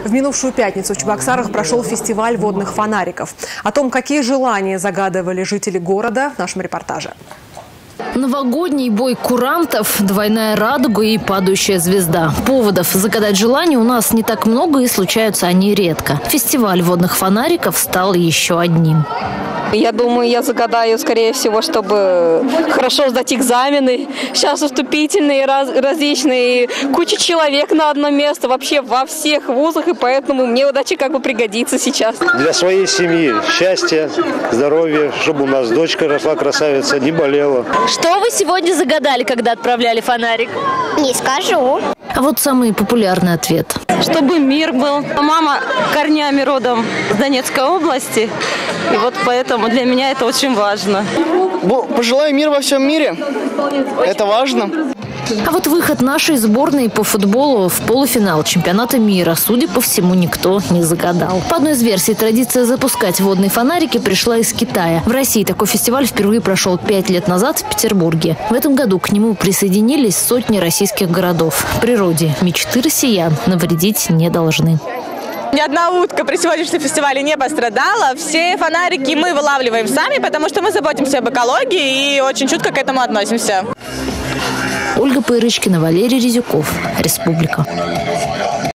В минувшую пятницу в Чебоксарах прошел фестиваль водных фонариков. О том, какие желания загадывали жители города, в нашем репортаже. Новогодний бой курантов, двойная радуга и падающая звезда. Поводов загадать желания у нас не так много и случаются они редко. Фестиваль водных фонариков стал еще одним. Я думаю, я загадаю, скорее всего, чтобы хорошо сдать экзамены. Сейчас вступительные различные, куча человек на одно место, вообще во всех вузах, и поэтому мне удача как бы пригодится сейчас. Для своей семьи счастья, здоровья, чтобы у нас дочка росла красавица, не болела. Что вы сегодня загадали, когда отправляли фонарик? Не скажу. А вот самый популярный ответ. Чтобы мир был. Мама корнями родом с Донецкой области, и вот поэтому для меня это очень важно. Пожелаю мир во всем мире. Это важно. А вот выход нашей сборной по футболу в полуфинал чемпионата мира, судя по всему, никто не загадал. По одной из версий, традиция запускать водные фонарики пришла из Китая. В России такой фестиваль впервые прошел 5 лет назад в Петербурге. В этом году к нему присоединились сотни российских городов. Природе мечты россиян навредить не должны. Ни одна утка при сегодняшнем фестивале не пострадала. Все фонарики мы вылавливаем сами, потому что мы заботимся об экологии и очень чутко к этому относимся. Ольга Пырочкина, Валерий Резюков. Республика.